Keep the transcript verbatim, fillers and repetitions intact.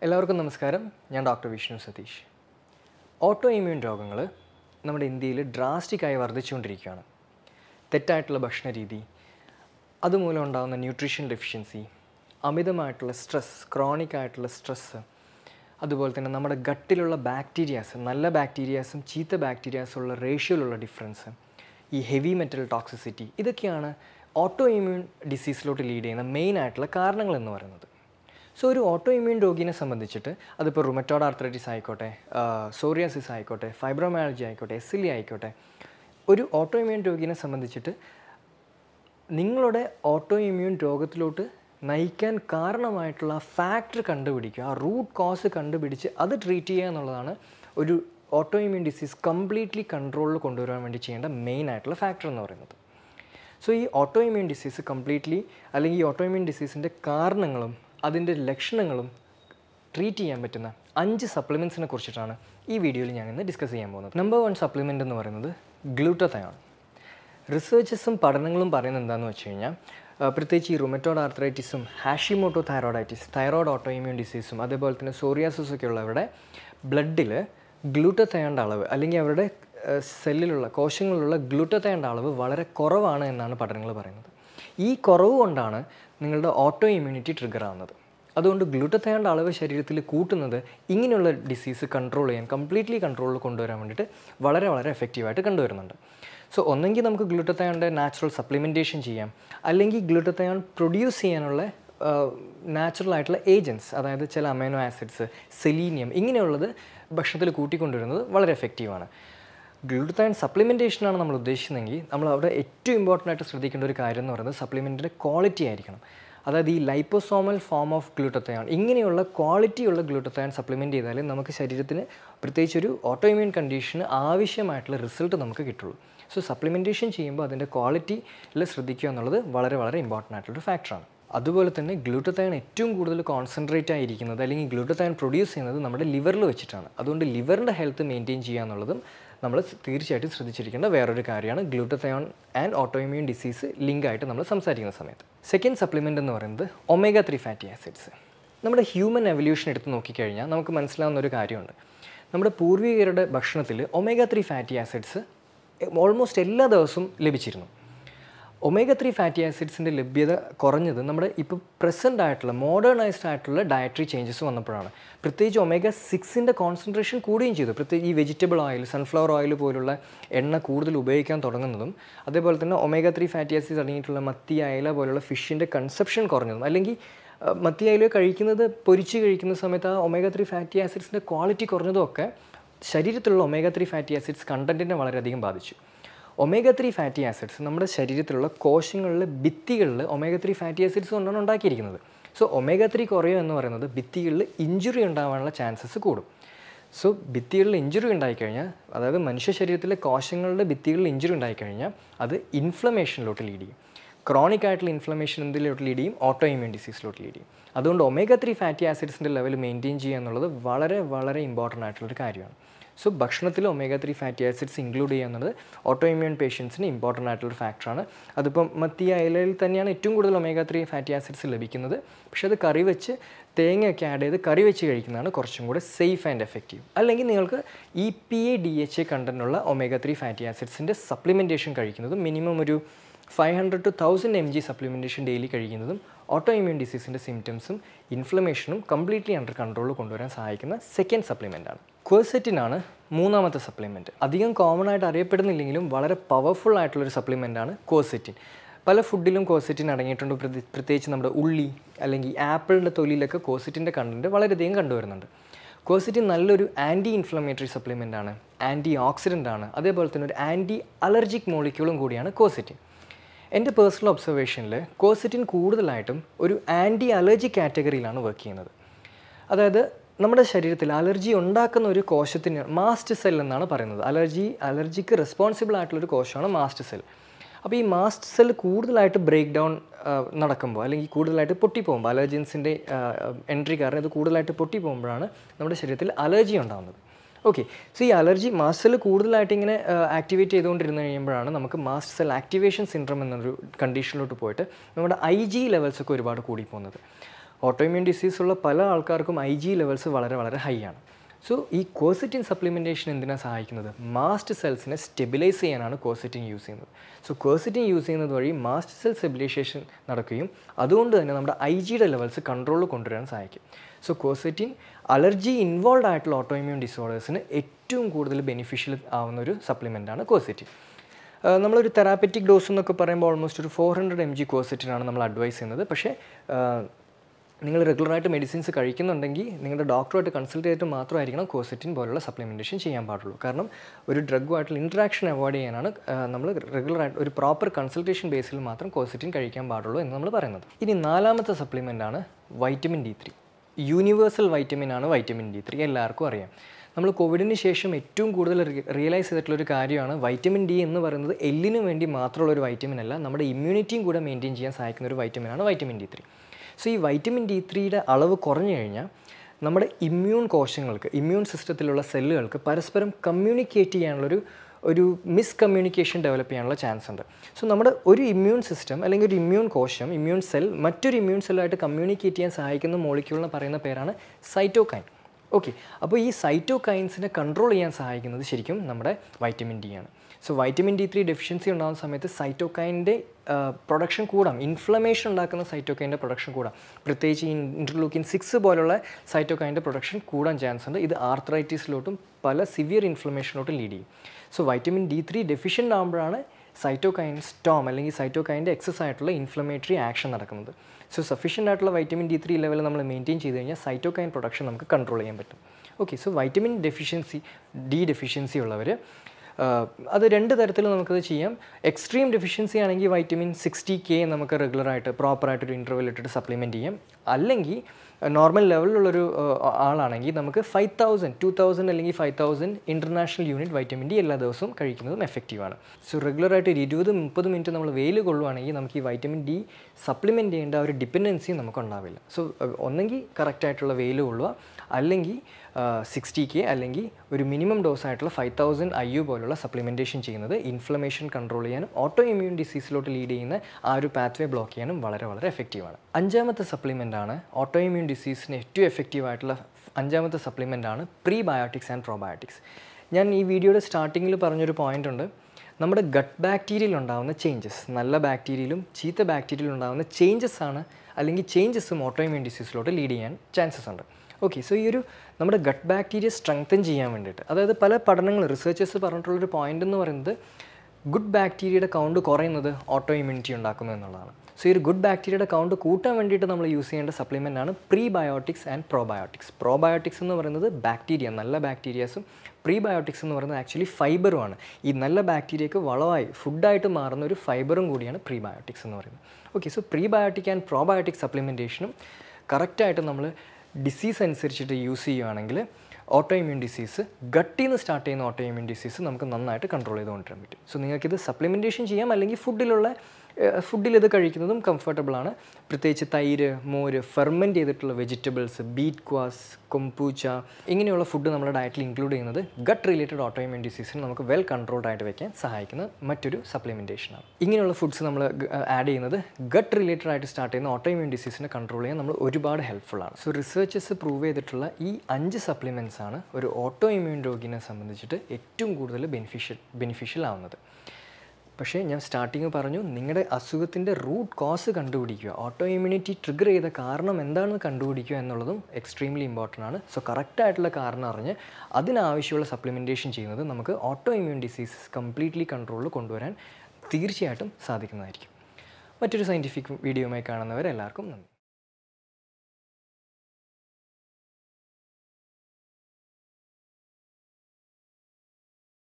എല്ലാവർക്കും നമസ്കാരം. ഞാൻ doctor Vishnu Satheesh. Autoimmune രോഗങ്ങൾ നമ്മുടെ ഇന്ത്യയിൽ ഡ്രാസ്റ്റിക്കായി വർദ്ധിച്ചുകൊണ്ടിരിക്കുകയാണ്. തെറ്റായിട്ടുള്ള ഭക്ഷണ രീതി, അതുമൂലം ഉണ്ടാകുന്ന ന്യൂട്രീഷൻ ഡെഫിഷ്യൻസി, അമിതമായിട്ടുള്ള സ്ട്രെസ്, ക്രോണിക് ആയിട്ടുള്ള സ്ട്രെസ്സ്, അതുപോലെ തന്നെ നമ്മുടെ ഗട്ടിലുള്ള ബാക്ടീരിയാസ്, നല്ല ബാക്ടീരിയാസും ചീത്ത ബാക്ടീരിയാസും ഉള്ള റേഷ്യോയിലുള്ള ഡിഫറൻസ്, ഈ ഹെവി മെറ്റൽ ടോക്സിസിറ്റി, ഇതൊക്കെയാണ് ഓട്ടോ ഇമ്മ്യൂൺ ഡിസീസിലോട്ട് ലീഡ് ചെയ്യുന്ന മെയിൻ ആയിട്ടുള്ള കാരണങ്ങളെന്ന് പറയുന്നത്. സോ ഒരു ഓട്ടോ ഇമ്മ്യൂൺ രോഗിയെ സംബന്ധിച്ചിട്ട് അതിപ്പോൾ റുമറ്റോയ്ഡ് ആർത്രൈറ്റിസ് ആയിക്കോട്ടെ, സോറിയാസിസ് ആയിക്കോട്ടെ, ഫൈബ്രോമയാലജി ആയിക്കോട്ടെ, എസ് എൽ ഇ ആയിക്കോട്ടെ, ഒരു ഓട്ടോ ഇമ്മ്യൂൺ രോഗിയെ സംബന്ധിച്ചിട്ട് നിങ്ങളുടെ ഓട്ടോ ഇമ്മ്യൂൺ രോഗത്തിലോട്ട് നയിക്കാൻ കാരണമായിട്ടുള്ള ഫാക്ടർ കണ്ടുപിടിക്കുക, ആ റൂട്ട് കോസ് കണ്ടുപിടിച്ച് അത് ട്രീറ്റ് ചെയ്യുക എന്നുള്ളതാണ് ഒരു ഓട്ടോ ഇമ്മ്യൂൺ ഡിസീസ് കംപ്ലീറ്റ്ലി കൺട്രോളിൽ കൊണ്ടുവരാൻ വേണ്ടി ചെയ്യേണ്ട മെയിൻ ആയിട്ടുള്ള ഫാക്ടർ എന്ന് പറയുന്നത്. സോ ഈ ഓട്ടോ ഇമ്മ്യൂൺ ഡിസീസ് കംപ്ലീറ്റ്ലി അല്ലെങ്കിൽ ഈ ഓട്ടോ ഇമ്മ്യൂൺ ഡിസീസിൻ്റെ കാരണങ്ങളും അതിൻ്റെ ലക്ഷണങ്ങളും ട്രീറ്റ് ചെയ്യാൻ പറ്റുന്ന അഞ്ച് സപ്ലിമെൻറ്റ്സിനെ കുറിച്ചിട്ടാണ് ഈ വീഡിയോയിൽ ഞാൻ ഇന്ന് ഡിസ്കസ് ചെയ്യാൻ പോകുന്നത്. നമ്പർ വൺ സപ്ലിമെൻ്റ് എന്ന് പറയുന്നത് ഗ്ലൂട്ടതയോൺ. റിസർച്ചസും പഠനങ്ങളും പറയുന്നത് എന്താണെന്ന് വെച്ച് കഴിഞ്ഞാൽ പ്രത്യേകിച്ച് ഈ റുമറ്റോയ്ഡ് ആർത്രൈറ്റിസും Hashimoto thyroiditis, thyroid autoimmune ഡിസീസും അതേപോലെ തന്നെ സോറിയാസിസ് ഒക്കെ ഉള്ളവരുടെ ബ്ലഡിൽ ഗ്ലൂട്ടതയോണിൻ്റെ അളവ് അല്ലെങ്കിൽ അവരുടെ സെല്ലിലുള്ള കോശങ്ങളിലുള്ള ഗ്ലൂട്ടതയോണിൻ്റെ അളവ് വളരെ കുറവാണ് എന്നാണ് പഠനങ്ങൾ പറയുന്നത്. ഈ കുറവ് കൊണ്ടാണ് നിങ്ങളുടെ ഓട്ടോ ഇമ്മ്യൂണിറ്റി ട്രിഗർ ആവുന്നത്. അതുകൊണ്ട് ഗ്ലൂട്ടതയോണിൻ്റെ അളവ് ശരീരത്തിൽ കൂട്ടുന്നത് ഇങ്ങനെയുള്ള ഡിസീസ് കൺട്രോൾ ചെയ്യാൻ, കംപ്ലീറ്റ്ലി കൺട്രോളിൽ കൊണ്ടുവരാൻ വേണ്ടിയിട്ട് വളരെ വളരെ എഫക്റ്റീവായിട്ട് കണ്ടുവരുന്നുണ്ട്. സോ ഒന്നെങ്കിൽ നമുക്ക് ഗ്ലൂട്ടതയോണിൻ്റെ നാച്ചുറൽ സപ്ലിമെൻറ്റേഷൻ ചെയ്യാം, അല്ലെങ്കിൽ ഗ്ലൂട്ടതയോൺ പ്രൊഡ്യൂസ് ചെയ്യാനുള്ള നാച്ചുറൽ ആയിട്ടുള്ള ഏജൻറ്റ്സ്, അതായത് ചില അമൈനോ ആസിഡ്സ്, സെലീനിയം, ഇങ്ങനെയുള്ളത് ഭക്ഷണത്തിൽ കൂട്ടിക്കൊണ്ടുവരുന്നത് വളരെ എഫക്റ്റീവാണ്. ഗ്ലൂട്ടതയോൺ സപ്ലിമെൻറ്റേഷനാണ് നമ്മൾ ഉദ്ദേശിക്കുന്നതെങ്കിൽ നമ്മൾ അവിടെ ഏറ്റവും ഇമ്പോർട്ടൻ്റ് ആയിട്ട് ശ്രദ്ധിക്കേണ്ട ഒരു കാര്യം എന്ന് പറയുന്നത് സപ്ലിമെൻറ്റിൻ്റെ ക്വാളിറ്റി ആയിരിക്കണം. അതായത് ഈ ലൈപ്പോസോമൽ ഫോം ഓഫ് ഗ്ലൂട്ടതയോൺ, ഇങ്ങനെയുള്ള ക്വാളിറ്റിയുള്ള ഗ്ലൂട്ടതയോൺ സപ്ലിമെൻറ്റ് ചെയ്താലേ നമുക്ക് ശരീരത്തിന് പ്രത്യേകിച്ചൊരു ഓട്ടോ ഇമ്മ്യൂൺ കണ്ടീഷന് ആവശ്യമായിട്ടുള്ള റിസൾട്ട് നമുക്ക് കിട്ടുള്ളൂ. സോ സപ്ലിമെൻറ്റേഷൻ ചെയ്യുമ്പോൾ അതിൻ്റെ ക്വാളിറ്റിയിൽ ശ്രദ്ധിക്കുക എന്നുള്ളത് വളരെ വളരെ ഇമ്പോർട്ടൻ്റ് ആയിട്ടുള്ളൊരു ഫാക്ടറാണ്. അതുപോലെ തന്നെ ഗ്ലൂട്ടതയോൺ ഏറ്റവും കൂടുതൽ കോൺസെൻട്രേറ്റ് ആയിരിക്കുന്നത് അല്ലെങ്കിൽ ഗ്ലൂട്ടതയോൺ പ്രൊഡ്യൂസ് ചെയ്യുന്നത് നമ്മുടെ ലിവറിൽ വെച്ചിട്ടാണ്. അതുകൊണ്ട് ലിവറിൻ്റെ ഹെൽത്ത് മെയിൻറ്റെയിൻ ചെയ്യുക എന്നുള്ളതും നമ്മൾ തീർച്ചയായിട്ടും ശ്രദ്ധിച്ചിരിക്കേണ്ട വേറൊരു കാര്യമാണ് glutathione and autoimmune disease link ആയിട്ട് നമ്മൾ സംസാരിക്കുന്ന സമയത്ത്. സെക്കൻഡ് സപ്ലിമെൻ്റ് എന്ന് പറയുന്നത് ഒമേഗ ത്രീ ഫാറ്റി ആസിഡ്സ്. നമ്മുടെ ഹ്യൂമൻ എവല്യൂഷൻ എടുത്ത് നോക്കിക്കഴിഞ്ഞാൽ നമുക്ക് മനസ്സിലാവുന്ന ഒരു കാര്യമുണ്ട്. നമ്മുടെ പൂർവികരുടെ ഭക്ഷണത്തിൽ omega three fatty acids almost എല്ലാ ദിവസവും ലഭിച്ചിരുന്നു. ഒമേഗ ത്രീ ഫാറ്റി ആസിഡ്സിൻ്റെ ലഭ്യത കുറഞ്ഞത് നമ്മുടെ ഇപ്പോൾ പ്രസൻ്റ് ആയിട്ടുള്ള മോഡേണൈസ്ഡ് ആയിട്ടുള്ള ഡയറ്ററി ചേഞ്ചസ് വന്നപ്പോഴാണ്. പ്രത്യേകിച്ച് ഒമേഗ സിക്സിൻ്റെ കോൺസെൻട്രേഷൻ കൂടുകയും ചെയ്തു. പ്രത്യേകിച്ച് ഈ വെജിറ്റബിൾ ഓയിൽ, സൺഫ്ലവർ ഓയിൽ പോലുള്ള എണ്ണ കൂടുതൽ ഉപയോഗിക്കാൻ തുടങ്ങുന്നതും അതേപോലെ തന്നെ ഒമേഗ ത്രീ ഫാറ്റി ആസിഡ്സ് അടങ്ങിയിട്ടുള്ള മത്തി, അയല പോലുള്ള ഫിഷിൻ്റെ കൺസപ്ഷൻ കുറഞ്ഞതും, അല്ലെങ്കിൽ മത്തി അയല കഴിക്കുന്നത് പൊരിച്ച് കഴിക്കുന്ന സമയത്ത് ആ ഒമേഗ ത്രീ ഫാറ്റി ആസിഡ്സിൻ്റെ ക്വാളിറ്റി കുറഞ്ഞതും ഒക്കെ ശരീരത്തിലുള്ള ഒമേഗ ത്രീ ഫാറ്റി ആസിഡ്സ് കണ്ടൻറ്റിനെ വളരെയധികം ബാധിച്ചു. ഒമേഗ ത്രീ ഫാറ്റി ആസിഡ്സ് നമ്മുടെ ശരീരത്തിലുള്ള കോശങ്ങളിലെ ഭിത്തികളിൽ ഒമേഗ ത്രീ ഫാറ്റി ആസിഡ്സ് കൊണ്ടാണ് ഉണ്ടാക്കിയിരിക്കുന്നത്. സോ ഒമേഗ ത്രീ കുറയുക എന്ന് പറയുന്നത് ഭിത്തികളിൽ ഇഞ്ചുറി ഉണ്ടാകാനുള്ള ചാൻസസ് കൂടും. സോ ഭിത്തികളിൽ ഇഞ്ചുറി ഉണ്ടായിക്കഴിഞ്ഞാൽ, അതായത് മനുഷ്യ ശരീരത്തിലെ കോശങ്ങളുടെ ഭിത്തികളിൽ ഇഞ്ചുറി ഉണ്ടായിക്കഴിഞ്ഞാൽ അത് ഇൻഫ്ലമേഷനിലോട്ട് ലീഡ് ചെയ്യും. ക്രോണിക് ആയിട്ടുള്ള ഇൻഫ്ലമേഷൻ എന്തിലോട്ട് ലീഡ് ചെയ്യും? ഓട്ടോ ഇമ്മ്യൂൺ ഡിസീസിലോട്ട് ലീഡ് ചെയ്യും. അതുകൊണ്ട് ഒമേഗ ത്രീ ഫാറ്റി ആസിഡ്സിൻ്റെ ലെവൽ മെയിൻറ്റെയിൻ ചെയ്യുക എന്നുള്ളത് വളരെ വളരെ ഇമ്പോർട്ടൻ്റ് ആയിട്ടുള്ളൊരു കാര്യമാണ്. സോ ഭക്ഷണത്തിൽ omega three fatty acids include ചെയ്യുക എന്നുള്ളത് ഓട്ടോ ഇമ്മ്യൂൺ പേഷ്യൻസിന് ഇമ്പോർട്ടൻ്റ് ആയിട്ടുള്ളൊരു ഫാക്ടറാണ്. അതിപ്പം മത്തി അയലയിൽ തന്നെയാണ് ഏറ്റവും കൂടുതൽ ഒമേഗ ത്രീ ഫാറ്റി ആസിഡ്സ് ലഭിക്കുന്നത്. പക്ഷേ അത് കറി വെച്ച് തേങ്ങയൊക്കെ ആഡ് ചെയ്ത് കറി വെച്ച് കഴിക്കുന്നതാണ് കുറച്ചും കൂടെ സേഫ് ആൻഡ് എഫക്റ്റീവ്. അല്ലെങ്കിൽ നിങ്ങൾക്ക് E P A D H A കണ്ടന്റുള്ള ഒമേഗ ത്രീ ഫാറ്റി ആസിഡ്സിൻ്റെ സപ്ലിമെൻറ്റേഷൻ കഴിക്കുന്നതും മിനിമം ഒരു five hundred to thousand M G supplementation daily കഴിക്കുന്നതും ഓട്ടോ ഇമ്മ്യൂൺ ഡിസീസിൻ്റെ സിംറ്റംസും ഇൻഫ്ലമേഷനും കംപ്ലീറ്റ്ലി അണ്ടർ കൺട്രോളിൽ കൊണ്ടുവരാൻ സഹായിക്കുന്ന സെക്കൻഡ് സപ്ലിമെൻ്റാണ്. ക്വേർസെറ്റിനാണ് മൂന്നാമത്തെ സപ്ലിമെൻറ്റ്. അധികം കോമൺ ആയിട്ട് അറിയപ്പെടുന്നില്ലെങ്കിലും വളരെ പവർഫുൾ ആയിട്ടുള്ളൊരു സപ്ലിമെൻ്റാണ് ക്വേർസെറ്റിൻ. പല ഫുഡിലും ക്വേർസെറ്റിൻ അടങ്ങിയിട്ടുണ്ട്. പ്രത്യേകിച്ച് നമ്മുടെ ഉള്ളി അല്ലെങ്കിൽ ആപ്പിളിൻ്റെ തൊലിയിലൊക്കെ ക്വേർസെറ്റിൻ്റെ കണ്ടൻറ്റ് വളരെയധികം കണ്ടുവരുന്നുണ്ട്. ക്വേർസെറ്റിൻ നല്ലൊരു ആൻറ്റി ഇൻഫ്ലമേറ്ററി സപ്ലിമെൻ്റാണ്, ആൻറ്റി ഓക്സിഡൻ്റ് ആണ്, അതേപോലെ തന്നെ ഒരു ആൻറ്റി അലർജിക് മോളിക്യൂളും കൂടിയാണ് ക്വേർസെറ്റിൻ. എൻ്റെ പേഴ്സണൽ ഒബ്സർവേഷനിൽ ക്വേർസെറ്റിൻ കൂടുതലായിട്ടും ഒരു ആൻറ്റി അലർജി കാറ്റഗറിയിലാണ് വർക്ക് ചെയ്യുന്നത്. അതായത് നമ്മുടെ ശരീരത്തിൽ അലർജി ഉണ്ടാക്കുന്ന ഒരു കോശത്തിന് മാസ്റ്റ് സെൽ എന്നാണ് പറയുന്നത്. അലർജി അലർജിക്ക് റെസ്പോൺസിബിൾ ആയിട്ടുള്ളൊരു കോശമാണ് മാസ്റ്റ് സെൽ. അപ്പോൾ ഈ മാസ്റ്റ് സെൽ കൂടുതലായിട്ട് ബ്രേക്ക് ഡൗൺ നടക്കുമ്പോൾ അല്ലെങ്കിൽ കൂടുതലായിട്ട് പൊട്ടിപ്പോകുമ്പോൾ, അലർജൻസിൻ്റെ എൻട്രി കാരണം ഇത് കൂടുതലായിട്ട് പൊട്ടിപ്പോകുമ്പോഴാണ് നമ്മുടെ ശരീരത്തിൽ അലർജി ഉണ്ടാകുന്നത്. ഓക്കെ, സോ ഈ അലർജി മാസ്റ്റ് സെൽ കൂടുതലായിട്ട് ഇങ്ങനെ ആക്ടിവേറ്റ് ചെയ്തുകൊണ്ടിരുന്ന് കഴിയുമ്പോഴാണ് നമുക്ക് മാസ്റ്റ് സെൽ ആക്ടിവേഷൻ സിൻഡ്രോം എന്നൊരു കണ്ടീഷനിലോട്ട് പോയിട്ട് നമ്മുടെ ഐ ജി ലെവൽസൊക്കെ ഒരുപാട് കൂടി പോകുന്നത്. ഓട്ടോ ഇമ്മ്യൂൺ ഡിസീസ് ഉള്ള പല ആൾക്കാർക്കും ഐ ജി ലെവൽസ് വളരെ വളരെ ഹൈ ആണ്. സോ ഈ ക്വെർസെറ്റിൻ സപ്ലിമെൻറ്റേഷൻ എന്തിനാണ് സഹായിക്കുന്നത്? മാസ്റ്റ് സെൽസിനെ സ്റ്റെബിലൈസ് ചെയ്യാനാണ് ക്വെർസെറ്റിൻ യൂസ് ചെയ്യുന്നത്. സോ ക്വെർസെറ്റിൻ യൂസ് ചെയ്യുന്നത് വഴി മാസ്റ്റ് സെൽ സ്റ്റെബിലൈസേഷൻ നടക്കുകയും അതുകൊണ്ട് തന്നെ നമ്മുടെ ഐ ജിയുടെ ലെവൽസ് കൺട്രോളിൽ കൊണ്ടുവരാൻ സഹായിക്കും. സോ ക്വെർസെറ്റിൻ അലർജി ഇൻവോൾവ് ആയിട്ടുള്ള ഓട്ടോ ഇമ്മ്യൂൺ ഡിസോർഡേഴ്സിന് ഏറ്റവും കൂടുതൽ ബെനിഫിഷ്യൽ ആവുന്ന ഒരു സപ്ലിമെൻ്റാണ് ക്വെർസെറ്റിൻ. നമ്മളൊരു തെറാപ്പറ്റിക് ഡോസ് എന്നൊക്കെ പറയുമ്പോൾ ഓൾമോസ്റ്റ് ഒരു ഫോർ ഹൺഡ്രഡ് എം ജി ക്വെർസെറ്റിനാണ് നമ്മൾ അഡ്വൈസ് ചെയ്യുന്നത്. പക്ഷേ നിങ്ങൾ റെഗുലറായിട്ട് മെഡിസിൻസ് കഴിക്കുന്നുണ്ടെങ്കിൽ നിങ്ങളുടെ ഡോക്ടറുമായിട്ട് കൺസൾട്ട് ചെയ്തിട്ട് മാത്രമായിരിക്കണം ക്വെർസെറ്റിൻ പോലുള്ള സപ്ലിമെൻറ്റേഷൻ ചെയ്യാൻ പാടുള്ളൂ. കാരണം ഒരു ഡ്രഗുമായിട്ടുള്ള ഇൻട്രാക്ഷൻ അവോയ്ഡ് ചെയ്യാനാണ് നമ്മൾ റെഗുലറായിട്ട് ഒരു പ്രോപ്പർ കൺസൾട്ടേഷൻ ബേസിൽ മാത്രം ക്വെർസെറ്റിൻ കഴിക്കാൻ പാടുള്ളൂ എന്ന് നമ്മൾ പറയുന്നത്. ഇനി നാലാമത്തെ സപ്ലിമെൻ്റാണ് vitamin D three. Universal vitamin ആണ് വൈറ്റമിൻ ഡി ത്രീ, എല്ലാവർക്കും അറിയാം. നമ്മൾ കോവിഡിന് ശേഷം ഏറ്റവും കൂടുതൽ റിയലൈസ് ചെയ്തിട്ടുള്ളൊരു കാര്യമാണ് വൈറ്റമിൻ ഡി എന്ന് പറയുന്നത് എല്ലിന് വേണ്ടി മാത്രമുള്ളൊരു വൈറ്റമിൻ അല്ല, നമ്മുടെ ഇമ്മ്യൂണിറ്റിയും കൂടെ മെയിൻറ്റെയിൻ ചെയ്യാൻ സഹായിക്കുന്ന ഒരു വൈറ്റമിനാണ് വൈറ്റമിൻ ഡി ത്രീ. സോ ഈ വൈറ്റമിൻ ഡി ത്രീയുടെ അളവ് കുറഞ്ഞു കഴിഞ്ഞാൽ നമ്മുടെ ഇമ്മ്യൂൺ കോശങ്ങൾക്ക്, ഇമ്മ്യൂൺ സിസ്റ്റത്തിലുള്ള സെല്ലുകൾക്ക് പരസ്പരം കമ്മ്യൂണിക്കേറ്റ് ചെയ്യാനുള്ളൊരു ഒരു മിസ് കമ്മ്യൂണിക്കേഷൻ ഡെവലപ്പ് ചെയ്യാനുള്ള ചാൻസ് ഉണ്ട്. സോ നമ്മുടെ ഒരു ഇമ്മ്യൂൺ സിസ്റ്റം അല്ലെങ്കിൽ ഒരു ഇമ്മ്യൂൺ കോശം, ഇമ്മ്യൂൺ സെൽ മറ്റൊരു ഇമ്മ്യൂൺ സെല്ലുമായിട്ട് കമ്മ്യൂണിക്കേറ്റ് ചെയ്യാൻ സഹായിക്കുന്ന മോളിക്യൂളിന് പറയുന്ന പേരാണ് സൈറ്റോകൈൻ. ഓക്കെ, അപ്പോൾ ഈ സൈറ്റോകൈൻസിനെ കൺട്രോൾ ചെയ്യാൻ സഹായിക്കുന്നത് ശരിക്കും നമ്മുടെ വൈറ്റമിൻ ഡി ആണ്. So vitamin D three deficiency ഉണ്ടാകുന്ന സമയത്ത് സൈറ്റോകൈൻ്റെ പ്രൊഡക്ഷൻ കൂടാം, ഇൻഫ്ലമേഷൻ ഉണ്ടാക്കുന്ന സൈറ്റോകൈൻ്റെ പ്രൊഡക്ഷൻ കൂടാം. പ്രത്യേകിച്ച് ഇൻ്റർലൂക്കിൻ സിക്സ് പോലുള്ള സൈറ്റോകൈൻ്റെ പ്രൊഡക്ഷൻ കൂടാൻ ചാൻസ് ഉണ്ട്. ഇത് ആർത്രൈറ്റിസിലോട്ടും പല സിവിയർ ഇൻഫ്ലമേഷനിലോട്ടും ലീഡ് ചെയ്യും. So vitamin D three deficient ആകുമ്പോഴാണ് സൈറ്റോകൈൻ സ്റ്റോം അല്ലെങ്കിൽ സൈറ്റോകൈൻ്റെ എക്സസ് ആയിട്ടുള്ള ഇൻഫ്ലമേറ്ററി ആക്ഷൻ നടക്കുന്നത്. സോ സഫീഷ്യൻ്റ് ആയിട്ടുള്ള വൈറ്റമിൻ ഡി ത്രീ ലെവൽ നമ്മൾ മെയിൻറ്റെയിൻ ചെയ്ത് കഴിഞ്ഞാൽ സൈറ്റോകൈൻ പ്രൊഡക്ഷൻ നമുക്ക് കൺട്രോൾ ചെയ്യാൻ പറ്റും. Okay, so vitamin deficiency D deficiency ഉള്ളവർ അത് രണ്ട് തരത്തിൽ നമുക്കത് ചെയ്യാം. എക്സ്ട്രീം ഡെഫിഷ്യൻസി ആണെങ്കിൽ വൈറ്റമിൻ സിക്സ്റ്റി കെ നമുക്ക് റെഗുലറായിട്ട് പ്രോപ്പറായിട്ടൊരു ഇൻ്റർവെൽ ഇട്ടിട്ട് സപ്ലിമെൻറ്റ് ചെയ്യാം. അല്ലെങ്കിൽ നോർമൽ ലെവലിലുള്ളൊരു ആളാണെങ്കിൽ നമുക്ക് ഫൈവ് തൗസൻഡ് ടു തൗസൻഡ് അല്ലെങ്കിൽ five thousand international unit vitamin D എല്ലാ ദിവസവും കഴിക്കുന്നതും എഫക്റ്റീവാണ്. സോ റെഗുലറായിട്ട് ഒരു ഇരുപത് മുപ്പത് മിനിറ്റ് നമ്മൾ വെയിൽ കൊള്ളുവാണെങ്കിൽ നമുക്ക് ഈ വൈറ്റമിൻ ഡി സപ്ലിമെൻറ്റ് ചെയ്യേണ്ട ഒരു ഡിപ്പെൻഡൻസി നമുക്ക് ഉണ്ടാവില്ല. സോ ഒന്നെങ്കിൽ കറക്റ്റായിട്ടുള്ള വെയിൽ കൊള്ളുക, അല്ലെങ്കിൽ സിക്സ്റ്റി കെ അല്ലെങ്കിൽ ഒരു മിനിമം ഡോസ് ആയിട്ടുള്ള ഫൈവ് തൗസൻഡ് ഐ യു പോലുള്ള സപ്ലിമെൻറ്റേഷൻ ചെയ്യുന്നത് ഇൻഫ്ലമേഷൻ കൺട്രോൾ ചെയ്യാനും ഓട്ടോ ഇമ്മ്യൂൺ ഡിസീസിലോട്ട് ലീഡ് ചെയ്യുന്ന ആ ഒരു പാത്വേ ബ്ലോക്ക് ചെയ്യാനും വളരെ വളരെ എഫക്റ്റീവാണ്. അഞ്ചാമത്തെ സപ്ലിമെൻ്റാണ് ഓട്ടോ ഇമ്മ്യൂൺ ഡിസീസിന് ഏറ്റവും എഫക്റ്റീവായിട്ടുള്ള അഞ്ചാമത്തെ സപ്ലിമെൻ്റാണ് പ്രീബയോട്ടിക്സ് ആൻഡ് പ്രോബയോട്ടിക്സ്. ഞാൻ ഈ വീഡിയോയുടെ സ്റ്റാർട്ടിങ്ങിൽ പറഞ്ഞൊരു പോയിൻ്റ് ഉണ്ട്. നമ്മുടെ ഗട്ട് ബാക്ടീരിയയിൽ ഉണ്ടാകുന്ന ചേഞ്ചസ്, നല്ല ബാക്ടീരിയയിലും ചീത്ത ബാക്ടീരിയയിലും ഉണ്ടാകുന്ന ചേഞ്ചസ് ആണ് അല്ലെങ്കിൽ ചേഞ്ചസും ഓട്ടോ ഇമ്മ്യൂൺ ഡിസീസിലോട്ട് ലീഡ് ചെയ്യാൻ ചാൻസസ് ഉണ്ട്. ഓക്കെ, സോ ഈ ഒരു നമ്മുടെ ഗട്ട് ബാക്ടീരിയ സ്ട്രെങ്തൻ ചെയ്യാൻ വേണ്ടിയിട്ട്, അതായത് പല പഠനങ്ങൾ റിസർച്ചേഴ്സ് പറഞ്ഞിട്ടുള്ളൊരു പോയിൻ്റ് എന്ന് പറയുന്നത് ഗുഡ് ബാക്ടീരിയയുടെ കൗണ്ട് കുറയുന്നത് ഓട്ടോ ഇമ്മ്യൂണിറ്റി ഉണ്ടാക്കുന്നു എന്നുള്ളതാണ്. സോ ഈ ഒരു ഗുഡ് ബാക്ടീരിയയുടെ കൗണ്ട് കൂട്ടാൻ വേണ്ടിയിട്ട് നമ്മൾ യൂസ് ചെയ്യേണ്ട സപ്ലിമെൻ്റ് ആണ് പ്രീബയോട്ടിക്സ് ആൻഡ് പ്രോബയോട്ടിക്സ്. പ്രോബയോട്ടിക്സ് എന്ന് പറയുന്നത് ബാക്ടീരിയ, നല്ല ബാക്ടീരിയാസും. പ്രീബയോട്ടിക്സ് എന്ന് പറയുന്നത് ആക്ച്വലി ഫൈബറുമാണ്. ഈ നല്ല ബാക്ടീരിയക്ക് വളമായി ഫുഡായിട്ട് മാറുന്ന ഒരു ഫൈബറും കൂടിയാണ് പ്രീബയോട്ടിക്സ് എന്ന് പറയുന്നത്. Okay, so prebiotic and probiotic സപ്ലിമെൻറ്റേഷനും കറക്റ്റായിട്ട് നമ്മൾ ഡിസീസ് അനുസരിച്ചിട്ട് യൂസ് ചെയ്യുകയാണെങ്കിൽ ഓട്ടോ ഇമ്മ്യൂൺ ഡിസീസ്, ഗട്ടിൽ നിന്ന് സ്റ്റാർട്ട് ചെയ്യുന്ന ഓട്ടോ ഇമ്മ്യൂൺ ഡിസീസ് നമുക്ക് നന്നായിട്ട് കൺട്രോൾ ചെയ്ത് കൊണ്ടുവരാൻ പറ്റും. സോ നിങ്ങൾക്കിത് സപ്ലിമെൻറ്റേഷൻ ചെയ്യാം, അല്ലെങ്കിൽ ഫുഡിലുള്ള ഫുഡിലിത് കഴിക്കുന്നതും കംഫർട്ടബിളാണ്. പ്രത്യേകിച്ച് തൈര്, മോര്, ഫെർമെൻറ്റ് ചെയ്തിട്ടുള്ള വെജിറ്റബിൾസ്, ബീറ്റ് ക്വാസ്, കൊമ്പൂച്ച ഇങ്ങനെയുള്ള ഫുഡ് നമ്മുടെ ഡയറ്റിൽ ഇൻക്ലൂഡ് ചെയ്യുന്നത് ഗട്ട് റിലേറ്റഡ് ഓട്ടോ ഇമ്മ്യൂൺ ഡിസീസിന് നമുക്ക് വെൽ കൺട്രോൾഡ് ആയിട്ട് വയ്ക്കാൻ സഹായിക്കുന്ന മറ്റൊരു സപ്ലിമെൻറ്റേഷനാണ്. ഇങ്ങനെയുള്ള ഫുഡ്സ് നമ്മൾ ആഡ് ചെയ്യുന്നത് ഗട്ട് റിലേറ്റഡ് ആയിട്ട് സ്റ്റാർട്ട് ചെയ്യുന്ന ഓട്ടോ ഇമ്മ്യൂൺ ഡിസീസിനെ കൺട്രോൾ ചെയ്യാൻ നമ്മൾ ഒരുപാട് ഹെൽപ്ഫുള്ളാണ്. സോ റിസർച്ചേഴ്സ് പ്രൂവ് ചെയ്തിട്ടുള്ള ഈ അഞ്ച് സപ്ലിമെൻറ്റ്സ് ആണ് ഒരു ഓട്ടോ ഇമ്മ്യൂൺ രോഗിനെ സംബന്ധിച്ചിട്ട് ഏറ്റവും കൂടുതൽ ബെനിഫിഷ്യൽ ബെനിഫിഷ്യൽ ആവുന്നത്. പക്ഷേ ഞാൻ സ്റ്റാർട്ടിങ് പറഞ്ഞു, നിങ്ങളുടെ അസുഖത്തിൻ്റെ റൂട്ട് കോസ് കണ്ടുപിടിക്കുക, ഓട്ടോ ഇമ്മ്യൂണിറ്റി ട്രിഗർ ചെയ്ത കാരണം എന്താണെന്ന് കണ്ടുപിടിക്കുക എന്നുള്ളതും എക്സ്ട്രീംലി ഇമ്പോർട്ടൻ്റ് ആണ്. സോ കറക്റ്റായിട്ടുള്ള കാരണം അറിഞ്ഞ് അതിനാവശ്യമുള്ള സപ്ലിമെൻറ്റേഷൻ ചെയ്യുന്നത് നമുക്ക് ഓട്ടോ ഇമ്മ്യൂൺ ഡിസീസസ് കംപ്ലീറ്റ്ലി കൺട്രോളിൽ കൊണ്ടുവരാൻ തീർച്ചയായിട്ടും സാധിക്കുന്നതായിരിക്കും. മറ്റൊരു സയൻറ്റിഫിക് വീഡിയോയുമായി കാണുന്നവരെല്ലാവർക്കും നന്ദി.